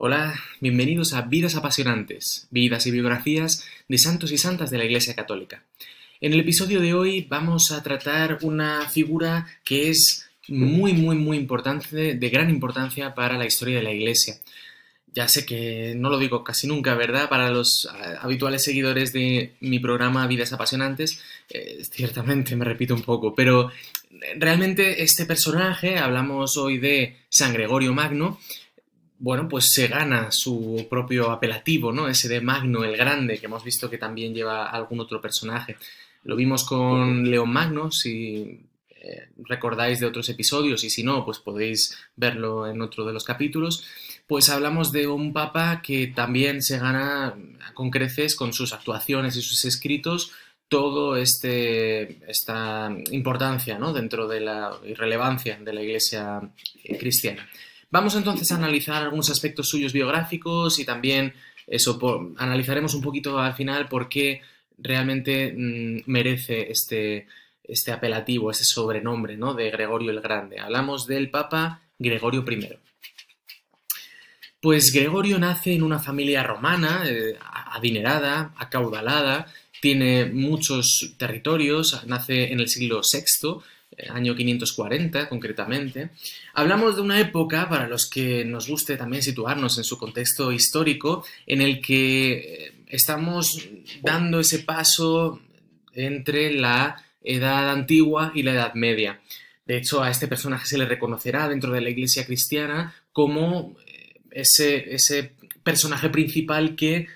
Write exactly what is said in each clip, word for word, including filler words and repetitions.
Hola, bienvenidos a Vidas Apasionantes, vidas y biografías de santos y santas de la Iglesia Católica. En el episodio de hoy vamos a tratar una figura que es muy, muy, muy importante, de gran importancia para la historia de la Iglesia. Ya sé que no lo digo casi nunca, ¿verdad? Para los habituales seguidores de mi programa Vidas Apasionantes, eh, ciertamente me repito un poco, pero realmente este personaje, hablamos hoy de San Gregorio Magno, bueno, pues se gana su propio apelativo, ¿no? Ese de Magno el Grande, que hemos visto que también lleva algún otro personaje. Lo vimos con León Magno, si eh, recordáis de otros episodios, y si no, pues podéis verlo en otro de los capítulos. Pues hablamos de un papa que también se gana con creces con sus actuaciones y sus escritos todo este esta importancia, ¿no? Dentro de la irrelevancia de la Iglesia cristiana. Vamos entonces a analizar algunos aspectos suyos biográficos y también eso, por, analizaremos un poquito al final por qué realmente mmm, merece este, este apelativo, este sobrenombre, ¿no? De Gregorio el Grande. Hablamos del Papa Gregorio primero. Pues Gregorio nace en una familia romana, eh, adinerada, acaudalada, tiene muchos territorios, nace en el siglo sexto, año quinientos cuarenta concretamente. Hablamos de una época, para los que nos guste también situarnos en su contexto histórico, en el que estamos dando ese paso entre la Edad Antigua y la Edad Media. De hecho, a este personaje se le reconocerá dentro de la Iglesia cristiana como ese, ese personaje principal que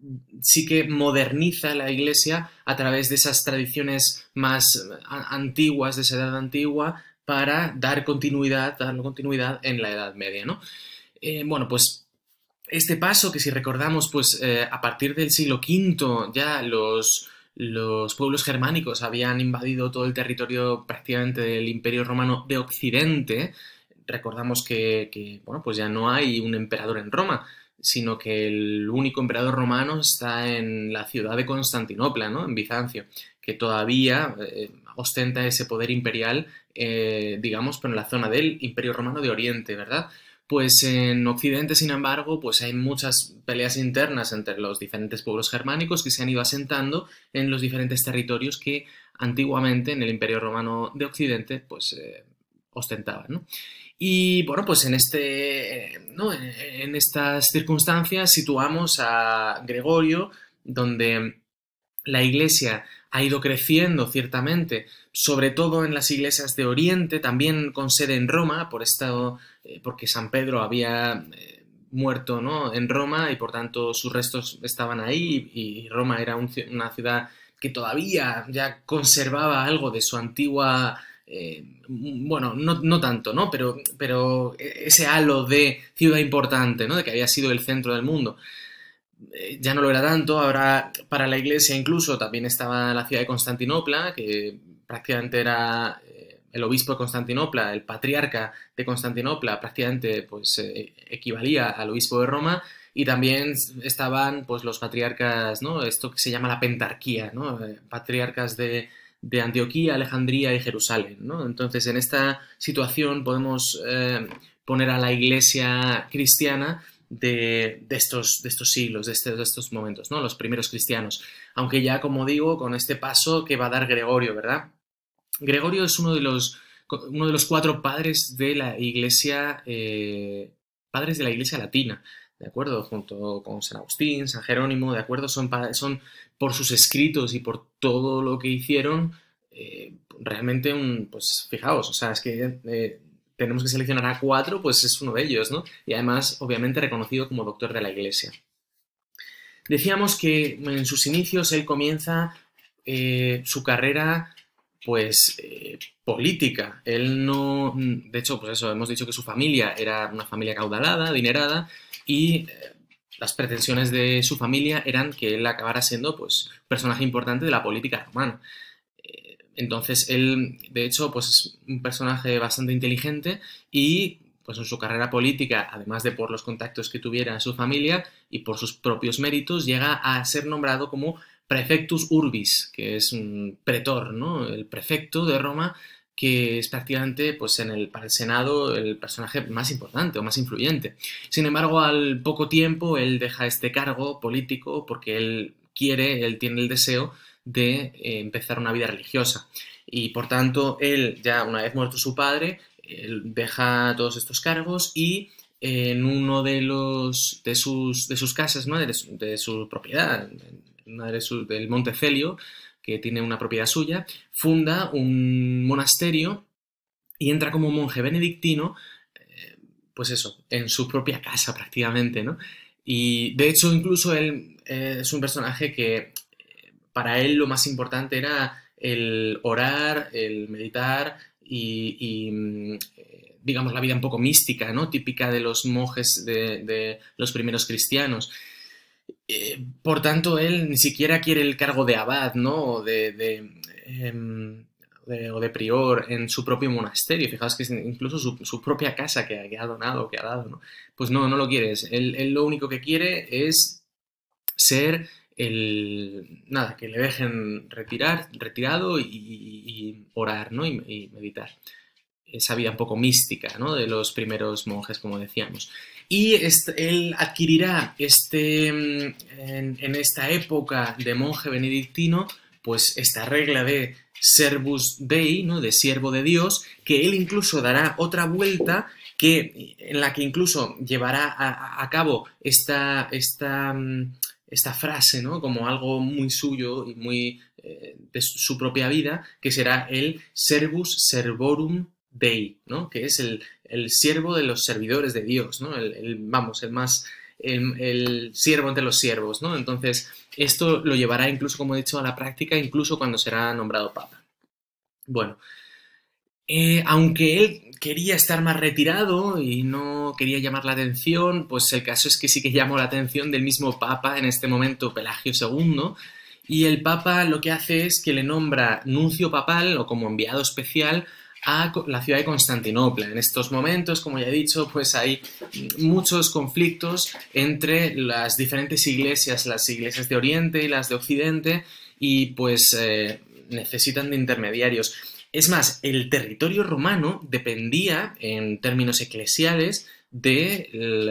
sí que moderniza la Iglesia a través de esas tradiciones más antiguas, de esa edad antigua, para dar continuidad, dar continuidad en la Edad Media, ¿no? Eh, bueno, pues este paso, que si recordamos, pues eh, a partir del siglo quinto ya los, los pueblos germánicos habían invadido todo el territorio prácticamente del Imperio Romano de Occidente. Recordamos que, que bueno, pues ya no hay un emperador en Roma, sino que el único emperador romano está en la ciudad de Constantinopla, ¿no? En Bizancio, que todavía eh, ostenta ese poder imperial, eh, digamos, pero en la zona del Imperio Romano de Oriente, ¿verdad? Pues en Occidente, sin embargo, pues hay muchas peleas internas entre los diferentes pueblos germánicos que se han ido asentando en los diferentes territorios que antiguamente en el Imperio Romano de Occidente, pues eh, ostentaban, ¿no? Y bueno, pues en, este, ¿no? en estas circunstancias situamos a Gregorio, donde la Iglesia ha ido creciendo ciertamente, sobre todo en las iglesias de Oriente, también con sede en Roma, por esto, porque San Pedro había muerto, ¿no? en Roma y por tanto sus restos estaban ahí, y Roma era un, una ciudad que todavía ya conservaba algo de su antigua... Eh, bueno, no, no tanto, ¿no? Pero, pero ese halo de ciudad importante, ¿no? De que había sido el centro del mundo. Eh, ya no lo era tanto. Ahora para la Iglesia incluso también estaba la ciudad de Constantinopla, que prácticamente era eh, el obispo de Constantinopla, el patriarca de Constantinopla, prácticamente pues eh, equivalía al obispo de Roma. Y también estaban pues los patriarcas, ¿no? Esto que se llama la pentarquía, ¿no? Eh, patriarcas de de Antioquía, Alejandría y Jerusalén, ¿no? Entonces, en esta situación podemos eh, poner a la Iglesia cristiana de, de, estos, de estos siglos, de, este, de estos momentos, ¿no? Los primeros cristianos. Aunque ya, como digo, con este paso que va a dar Gregorio, ¿verdad? Gregorio es uno de los, uno de los cuatro padres de la Iglesia, eh, padres de la Iglesia latina, ¿de acuerdo? Junto con San Agustín, San Jerónimo, ¿de acuerdo? Son, son por sus escritos y por todo lo que hicieron, eh, realmente un, pues fijaos, o sea, es que eh, tenemos que seleccionar a cuatro, pues es uno de ellos, ¿no? Y además, obviamente, reconocido como doctor de la Iglesia. Decíamos que en sus inicios él comienza eh, su carrera, pues, eh, política. Él no, de hecho, pues eso, hemos dicho que su familia era una familia acaudalada, adinerada, y eh, las pretensiones de su familia eran que él acabara siendo, pues, un personaje importante de la política romana. Eh, entonces, él, de hecho, pues es un personaje bastante inteligente y, pues, en su carrera política, además de por los contactos que tuviera en su familia y por sus propios méritos, llega a ser nombrado como Prefectus Urbis, que es un pretor, ¿no? El prefecto de Roma, que es prácticamente pues, en el, para el Senado el personaje más importante o más influyente. Sin embargo, al poco tiempo él deja este cargo político porque él quiere, él tiene el deseo de eh, empezar una vida religiosa. Y por tanto, él, ya una vez muerto su padre, él deja todos estos cargos y en uno de los de sus, de sus casas, ¿no? de, su, de su propiedad, en una de sus, del Monte Celio, que tiene una propiedad suya, funda un monasterio y entra como monje benedictino, eh, pues eso, en su propia casa prácticamente, ¿no? Y de hecho incluso él eh, es un personaje que eh, para él lo más importante era el orar, el meditar y, y eh, digamos, la vida un poco mística, ¿no? Típica de los monjes de, de los primeros cristianos. Eh, por tanto, él ni siquiera quiere el cargo de abad, ¿no? O de, de, eh, de, o de prior en su propio monasterio. Fijaos que es incluso su, su propia casa que, que ha donado, que ha dado, ¿no? Pues no, no lo quieres. Él, él lo único que quiere es ser el... Nada, que le dejen retirar, retirado y, y orar, ¿no? Y, y meditar. Esa vida un poco mística, ¿no? De los primeros monjes, como decíamos. Y este, él adquirirá este, en, en esta época de monje benedictino, pues esta regla de servus Dei, ¿no? De siervo de Dios, que él incluso dará otra vuelta que, en la que incluso llevará a, a cabo esta, esta, esta frase, ¿no? Como algo muy suyo y muy eh, de su propia vida, que será el servus servorum Dei, ¿no? Que es el, el siervo de los servidores de Dios, ¿no? El, el, vamos, el más, el, el siervo entre los siervos, ¿no? Entonces, esto lo llevará incluso, como he dicho, a la práctica, incluso cuando será nombrado papa. Bueno, eh, aunque él quería estar más retirado y no quería llamar la atención, pues el caso es que sí que llamó la atención del mismo papa, en este momento Pelagio segundo, y el papa lo que hace es que le nombra nuncio papal o como enviado especial a la ciudad de Constantinopla. En estos momentos, como ya he dicho, pues hay muchos conflictos entre las diferentes iglesias, las iglesias de Oriente y las de Occidente, y pues eh, necesitan de intermediarios. Es más, el territorio romano dependía, en términos eclesiales, de,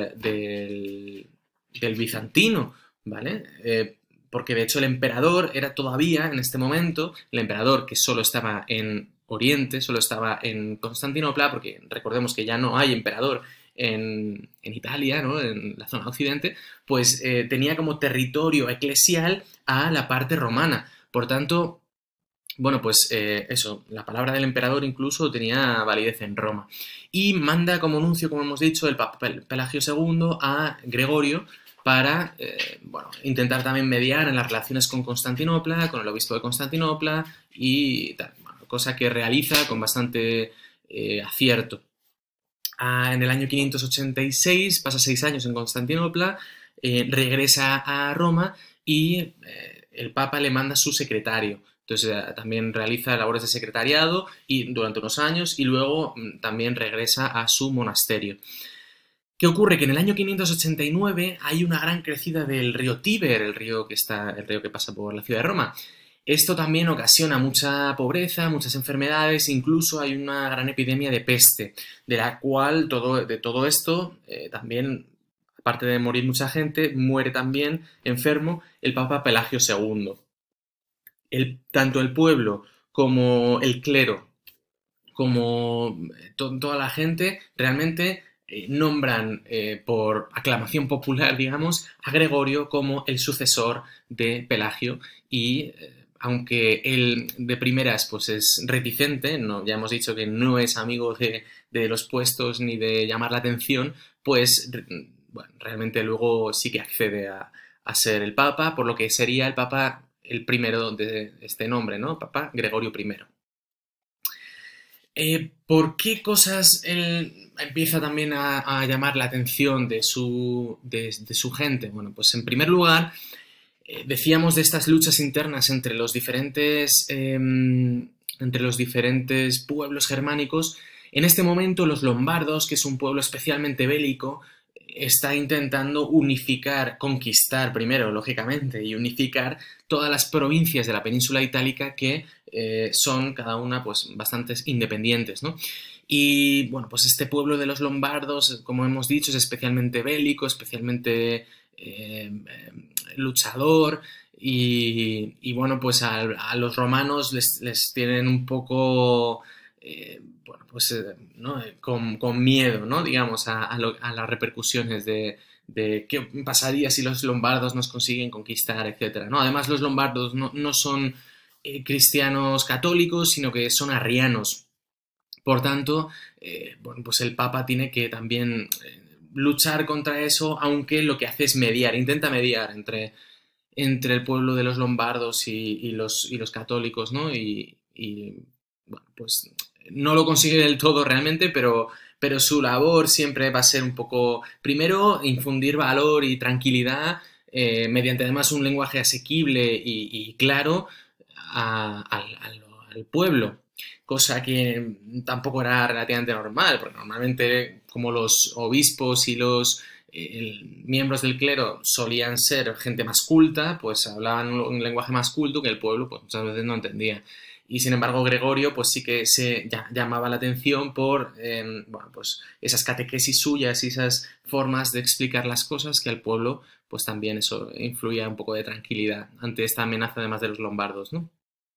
del, del bizantino, ¿vale? Eh, porque de hecho el emperador era todavía, en este momento, el emperador que solo estaba en Oriente, solo estaba en Constantinopla, porque recordemos que ya no hay emperador en, en Italia, ¿no? En la zona occidente, pues eh, tenía como territorio eclesial a la parte romana. Por tanto, bueno, pues eh, eso, la palabra del emperador incluso tenía validez en Roma. Y manda como nuncio, como hemos dicho, el Papa Pelagio segundo a Gregorio para eh, bueno, intentar también mediar en las relaciones con Constantinopla, con el obispo de Constantinopla y tal. Cosa que realiza con bastante eh, acierto. Ah, en el año quinientos ochenta y seis, pasa seis años en Constantinopla, eh, regresa a Roma y eh, el Papa le manda a su secretario. Entonces eh, también realiza labores de secretariado y, durante unos años y luego mm, también regresa a su monasterio. ¿Qué ocurre? Que en el año quinientos ochenta y nueve hay una gran crecida del río Tíber, el río que, está, el río que pasa por la ciudad de Roma. Esto también ocasiona mucha pobreza, muchas enfermedades, incluso hay una gran epidemia de peste, de la cual todo, de todo esto eh, también, aparte de morir mucha gente, muere también enfermo el Papa Pelagio segundo. El, tanto el pueblo como el clero, como to, toda la gente, realmente eh, nombran eh, por aclamación popular, digamos, a Gregorio como el sucesor de Pelagio y... Eh, aunque él de primeras pues es reticente, no, ya hemos dicho que no es amigo de, de los puestos ni de llamar la atención, pues bueno, realmente luego sí que accede a, a ser el Papa, por lo que sería el Papa el primero de este nombre, ¿no? Papa Gregorio primero. Eh, ¿Por qué cosas él empieza también a, a llamar la atención de su, de, de su gente? Bueno, pues en primer lugar... Eh, decíamos de estas luchas internas entre los diferentes eh, entre los diferentes pueblos germánicos. En este momento los lombardos, que es un pueblo especialmente bélico, está intentando unificar, conquistar primero, lógicamente, y unificar todas las provincias de la península itálica que eh, son cada una pues bastantes independientes, ¿no? Y bueno, pues este pueblo de los lombardos, como hemos dicho, es especialmente bélico, especialmente eh, luchador y, y bueno, pues a, a los romanos les, les tienen un poco... Eh, bueno, pues eh, ¿no? con, con miedo, ¿no? Digamos, a, a, lo, a las repercusiones de, de qué pasaría si los lombardos nos consiguen conquistar, etcétera, ¿no? Además, los lombardos no, no son eh, cristianos católicos, sino que son arrianos. Por tanto, eh, bueno, pues el Papa tiene que también eh, luchar contra eso, aunque lo que hace es mediar, intenta mediar entre, entre el pueblo de los lombardos y, y, los, y los católicos, ¿no? Y, y bueno, pues no lo consigue del todo realmente, pero, pero su labor siempre va a ser un poco, primero, infundir valor y tranquilidad eh, mediante además un lenguaje asequible y, y claro a, a, a, al pueblo, cosa que tampoco era relativamente normal, porque normalmente como los obispos y los eh, miembros del clero solían ser gente más culta, pues hablaban un lenguaje más culto que el pueblo pues muchas veces no entendía. Y sin embargo Gregorio pues sí que se ya, llamaba la atención por eh, bueno, pues esas catequesis suyas y esas formas de explicar las cosas que al pueblo pues también eso influía un poco de tranquilidad ante esta amenaza además de los lombardos, ¿no?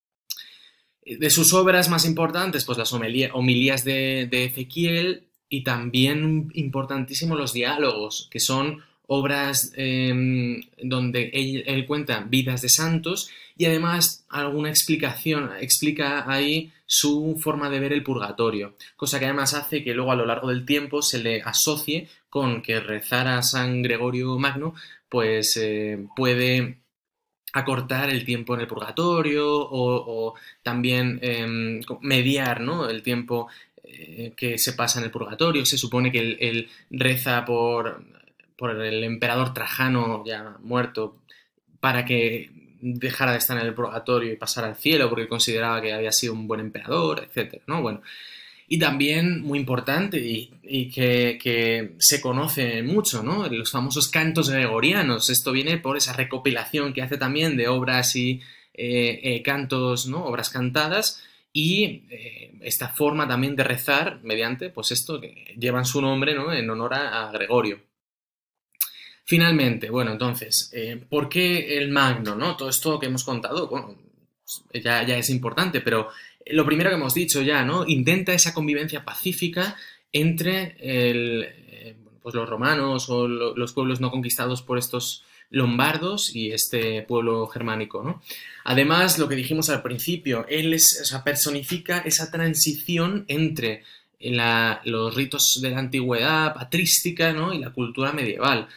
De sus obras más importantes, pues las homilías de, de Ezequiel y también importantísimo los diálogos, que son obras eh, donde él, él cuenta vidas de santos y además alguna explicación, explica ahí su forma de ver el purgatorio, cosa que además hace que luego a lo largo del tiempo se le asocie con que rezar a San Gregorio Magno pues eh, puede acortar el tiempo en el purgatorio o, o también eh, mediar, ¿no? El tiempo eh, que se pasa en el purgatorio. Se supone que él, él reza por, por el emperador Trajano ya muerto para que dejara de estar en el purgatorio y pasara al cielo porque consideraba que había sido un buen emperador, etcétera, ¿no? Bueno, y también, muy importante, y, y que, que se conoce mucho, ¿no? Los famosos cantos gregorianos. Esto viene por esa recopilación que hace también de obras y eh, eh, cantos, ¿no? Obras cantadas, y eh, esta forma también de rezar mediante, pues esto, que llevan su nombre, ¿no? En honor a, a Gregorio. Finalmente, bueno, entonces, eh, ¿por qué el Magno, ¿no? Todo esto que hemos contado, bueno, ya, ya es importante, pero lo primero que hemos dicho ya, ¿no? Intenta esa convivencia pacífica entre el, eh, pues los romanos o lo, los pueblos no conquistados por estos lombardos y este pueblo germánico, ¿no? Además, lo que dijimos al principio, él es, o sea, personifica esa transición entre la, los ritos de la antigüedad patrística, ¿no? Y la cultura medieval.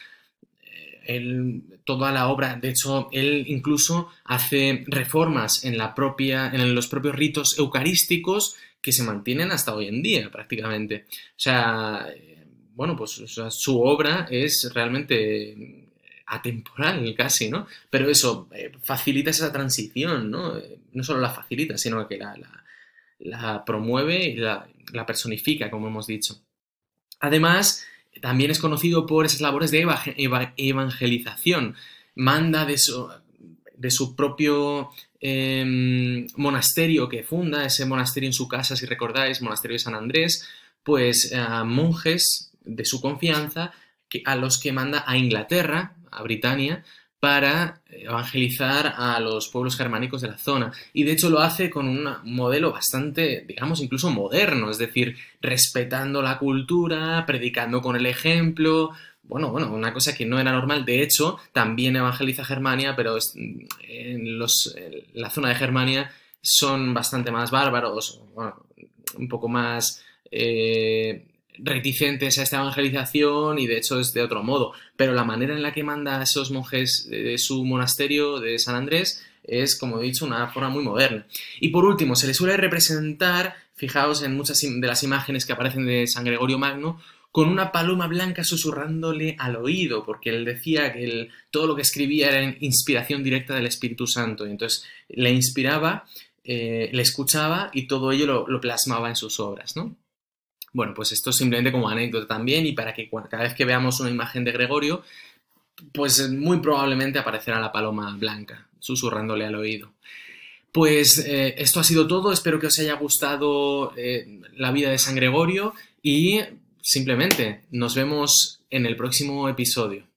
Él, toda la obra, de hecho, él incluso hace reformas en, la propia, en los propios ritos eucarísticos que se mantienen hasta hoy en día, prácticamente. O sea, bueno, pues o sea, su obra es realmente atemporal casi, ¿no? Pero eso, eh, facilita esa transición, ¿no? No solo la facilita, sino que la, la, la promueve y la, la personifica, como hemos dicho. Además, también es conocido por esas labores de evangelización. Manda de su, de su propio eh, monasterio que funda, ese monasterio en su casa, si recordáis, monasterio de San Andrés, pues a monjes de su confianza que, a los que manda a Inglaterra, a Britania, para evangelizar a los pueblos germánicos de la zona. Y de hecho lo hace con un modelo bastante, digamos, incluso moderno, es decir, respetando la cultura, predicando con el ejemplo. Bueno, bueno, una cosa que no era normal. De hecho, también evangeliza Germania, pero en, los, en la zona de Germania son bastante más bárbaros, bueno, un poco más... Eh, reticentes a esta evangelización y de hecho es de otro modo, pero la manera en la que manda a esos monjes de su monasterio de San Andrés es, como he dicho, una forma muy moderna. Y por último, se le suele representar, fijaos en muchas de las imágenes que aparecen de San Gregorio Magno, con una paloma blanca susurrándole al oído, porque él decía que él, todo lo que escribía era inspiración directa del Espíritu Santo, y entonces le inspiraba, eh, le escuchaba y todo ello lo, lo plasmaba en sus obras, ¿no? Bueno, pues esto simplemente como anécdota también y para que cada vez que veamos una imagen de Gregorio, pues muy probablemente aparecerá la paloma blanca, susurrándole al oído. Pues eh, esto ha sido todo, espero que os haya gustado eh, la vida de San Gregorio y simplemente nos vemos en el próximo episodio.